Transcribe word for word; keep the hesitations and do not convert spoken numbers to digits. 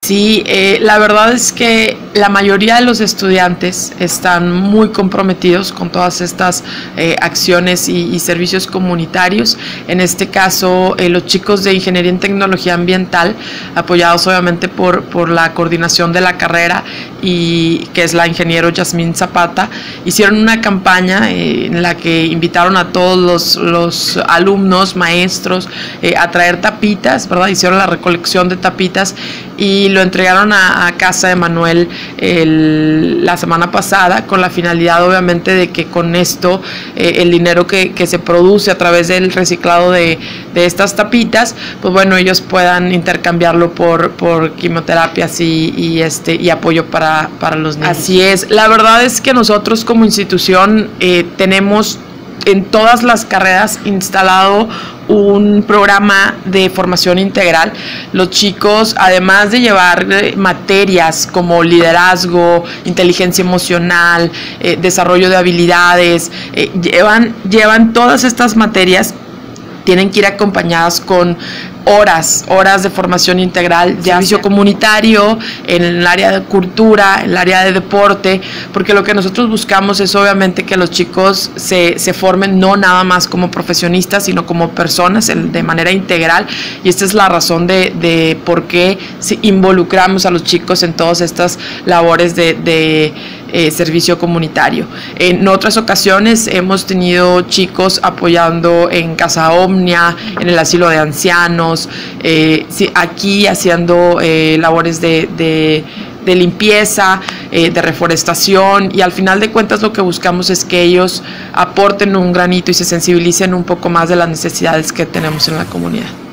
Sí, eh, la verdad es que la mayoría de los estudiantes están muy comprometidos con todas estas eh, acciones y, y servicios comunitarios. En este caso, eh, los chicos de Ingeniería en Tecnología Ambiental, apoyados obviamente por, por la coordinación de la carrera, y que es la ingeniero Yasmín Zapata, hicieron una campaña eh, en la que invitaron a todos los, los alumnos, maestros, eh, a traer tapitas, ¿verdad? Hicieron la recolección de tapitas y lo entregaron a, a casa de Manuel el, la semana pasada, con la finalidad obviamente de que con esto eh, el dinero que, que se produce a través del reciclado de, de estas tapitas, pues bueno, ellos puedan intercambiarlo por, por quimioterapias y, y, este, y apoyo para, para los niños. Así es, la verdad es que nosotros como institución eh, tenemos en todas las carreras instalado un programa de formación integral. Los chicos, además de llevar materias como liderazgo, inteligencia emocional, eh, desarrollo de habilidades, eh, llevan, llevan todas estas materias, tienen que ir acompañadas con horas, horas de formación integral, de servicio comunitario, en el área de cultura, en el área de deporte, porque lo que nosotros buscamos es obviamente que los chicos se, se formen no nada más como profesionistas, sino como personas de manera integral, y esta es la razón de, de por qué involucramos a los chicos en todas estas labores de, de Eh, servicio comunitario. En otras ocasiones hemos tenido chicos apoyando en Casa Omnia, en el asilo de ancianos, eh, sí, aquí haciendo eh, labores de, de, de limpieza, eh, de reforestación, y al final de cuentas lo que buscamos es que ellos aporten un granito y se sensibilicen un poco más de las necesidades que tenemos en la comunidad.